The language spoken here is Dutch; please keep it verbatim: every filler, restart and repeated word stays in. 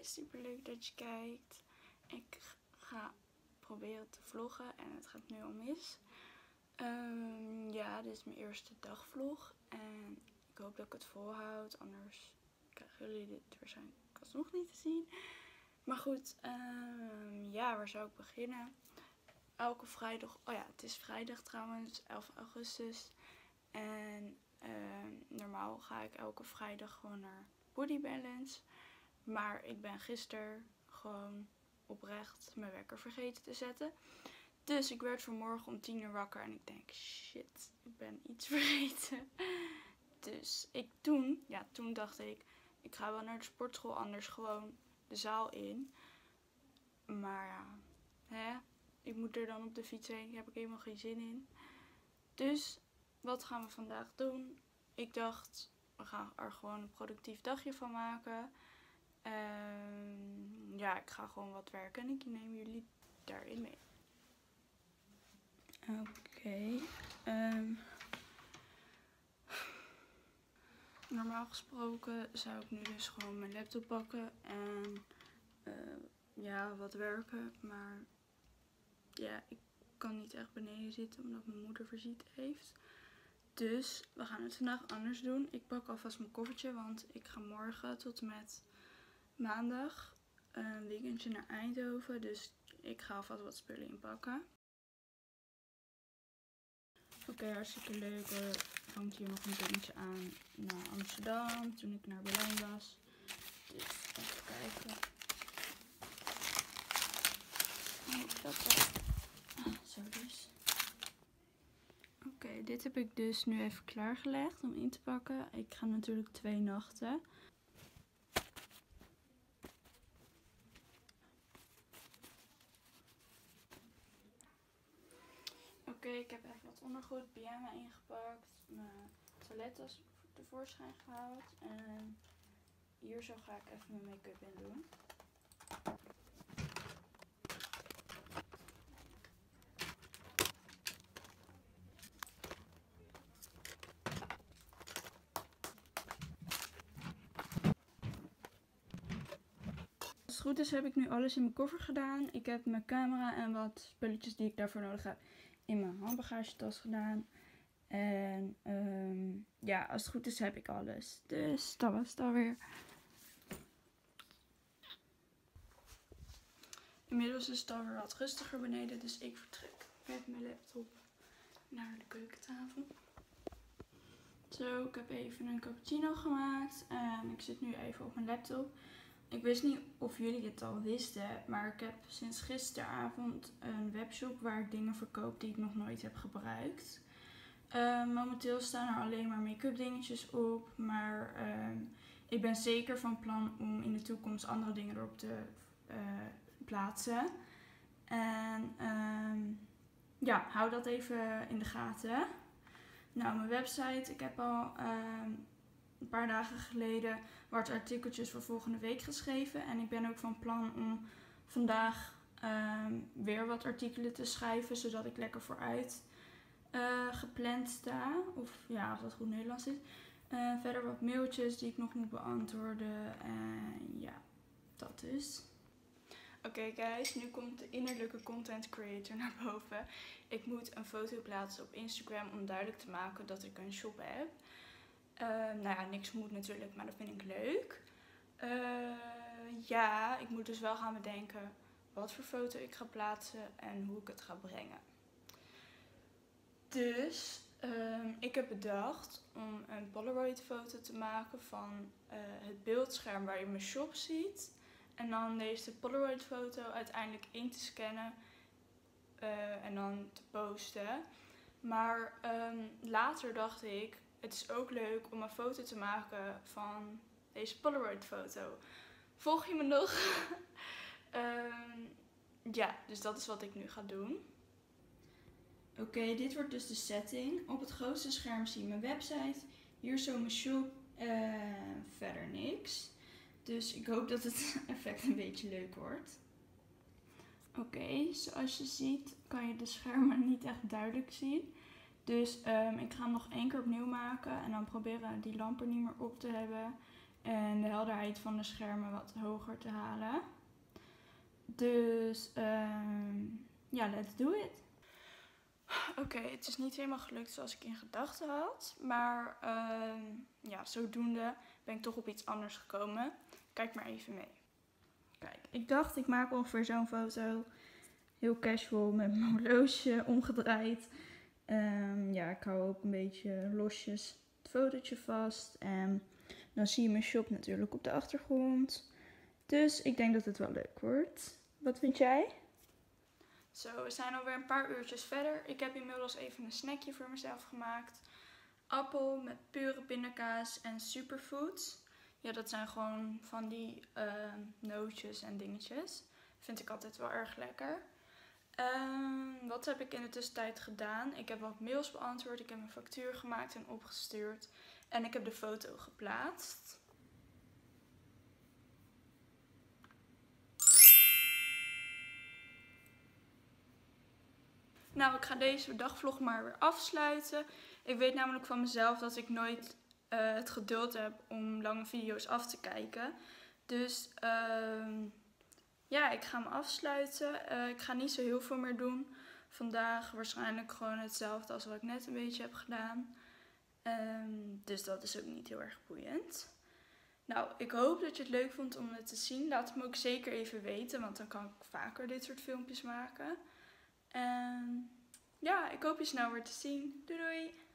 super leuk dat je kijkt. Ik ga proberen te vloggen en het gaat nu al mis. Um, ja, dit is mijn eerste dagvlog en ik hoop dat ik het volhoud, anders krijgen jullie dit waarschijnlijk alsnog niet te zien. Maar goed, um, ja, waar zou ik beginnen? Elke vrijdag, oh ja, het is vrijdag trouwens, elf augustus. En um, normaal ga ik elke vrijdag gewoon naar Body Balance. Maar ik ben gisteren gewoon oprecht mijn wekker vergeten te zetten. Dus ik werd vanmorgen om tien uur wakker en ik denk, shit, ik ben iets vergeten. Dus ik toen, ja, toen dacht ik, ik ga wel naar de sportschool, anders gewoon de zaal in. Maar ja, hè, ik moet er dan op de fiets heen, daar heb ik helemaal geen zin in. Dus, wat gaan we vandaag doen? Ik dacht, we gaan er gewoon een productief dagje van maken. Um, ja, ik ga gewoon wat werken en ik neem jullie daarin mee. Oké. Okay, um, normaal gesproken zou ik nu dus gewoon mijn laptop pakken en uh, ja, wat werken. Maar ja, ik kan niet echt beneden zitten omdat mijn moeder visite heeft. Dus we gaan het vandaag anders doen. Ik pak alvast mijn koffertje, want ik ga morgen tot en met maandag een weekendje naar Eindhoven. Dus ik ga alvast wat spullen inpakken. Oké, okay, hartstikke leuk. Er hangt hier nog een dingetje aan naar Amsterdam toen ik naar Berlijn was. Dus even kijken. Oh, dat was... Ah, zo dus. Oké, okay, dit heb ik dus nu even klaargelegd om in te pakken. Ik ga natuurlijk twee nachten. Oké, okay, ik heb even wat ondergoed, pyjama ingepakt, mijn toilettas tevoorschijn gehaald en hier zo ga ik even mijn make-up in doen. Als het goed is heb ik nu alles in mijn koffer gedaan. Ik heb mijn camera en wat spulletjes die ik daarvoor nodig heb in mijn handbagagetas gedaan. En um, ja, als het goed is heb ik alles. Dus dat was het alweer. Inmiddels is het alweer wat rustiger beneden, dus ik vertrek met mijn laptop naar de keukentafel. Zo, ik heb even een cappuccino gemaakt en ik zit nu even op mijn laptop. Ik wist niet of jullie het al wisten, maar ik heb sinds gisteravond een webshop waar ik dingen verkoop die ik nog nooit heb gebruikt. Uh, momenteel staan er alleen maar make-up dingetjes op, maar uh, ik ben zeker van plan om in de toekomst andere dingen erop te uh, plaatsen. En uh, ja, hou dat even in de gaten. Nou, mijn website, ik heb al uh, een paar dagen geleden wat artikeltjes voor volgende week geschreven. En ik ben ook van plan om vandaag uh, weer wat artikelen te schrijven, zodat ik lekker vooruit Uh, gepland sta, of ja, of dat goed Nederlands is. Uh, verder wat mailtjes die ik nog moet beantwoorden en ja, dat dus. Oké okay guys, nu komt de innerlijke content creator naar boven. Ik moet een foto plaatsen op Instagram om duidelijk te maken dat ik een shop heb. Uh, nou ja, niks moet natuurlijk, maar dat vind ik leuk. Uh, ja, ik moet dus wel gaan bedenken wat voor foto ik ga plaatsen en hoe ik het ga brengen. Dus um, ik heb bedacht om een Polaroid foto te maken van uh, het beeldscherm waar je mijn shop ziet. En dan deze Polaroid foto uiteindelijk in te scannen uh, en dan te posten. Maar um, later dacht ik, het is ook leuk om een foto te maken van deze Polaroid foto. Volg je me nog? um, ja, dus dat is wat ik nu ga doen. Oké, okay, dit wordt dus de setting. Op het grootste scherm zie je mijn website. Hier zo mijn shop. Uh, verder niks. Dus ik hoop dat het effect een beetje leuk wordt. Oké, okay, zoals je ziet kan je de schermen niet echt duidelijk zien. Dus um, ik ga hem nog één keer opnieuw maken. En dan proberen die lampen niet meer op te hebben. en de helderheid van de schermen wat hoger te halen. Dus um, ja, let's do it. Oké, okay, het is niet helemaal gelukt zoals ik in gedachten had. Maar um, ja, zodoende ben ik toch op iets anders gekomen. Kijk maar even mee. Kijk, ik dacht ik maak ongeveer zo'n foto. Heel casual met mijn horloge omgedraaid. Um, ja, ik hou ook een beetje losjes het fotootje vast. En dan zie je mijn shop natuurlijk op de achtergrond. Dus ik denk dat het wel leuk wordt. Wat vind jij? Zo, we zijn alweer een paar uurtjes verder. Ik heb inmiddels even een snackje voor mezelf gemaakt. Appel met pure pindakaas en superfoods. Ja, dat zijn gewoon van die uh, nootjes en dingetjes. Vind ik altijd wel erg lekker. Um, wat heb ik in de tussentijd gedaan? Ik heb wat mails beantwoord. Ik heb een factuur gemaakt en opgestuurd. En ik heb de foto geplaatst. Nou, ik ga deze dagvlog maar weer afsluiten. Ik weet namelijk van mezelf dat ik nooit uh, het geduld heb om lange video's af te kijken. Dus uh, ja, ik ga hem afsluiten. Uh, ik ga niet zo heel veel meer doen. Vandaag waarschijnlijk gewoon hetzelfde als wat ik net een beetje heb gedaan. Um, dus dat is ook niet heel erg boeiend. Nou, ik hoop dat je het leuk vond om het te zien. Laat het me ook zeker even weten, want dan kan ik vaker dit soort filmpjes maken. En ja, ik hoop je snel weer te zien. Doei doei!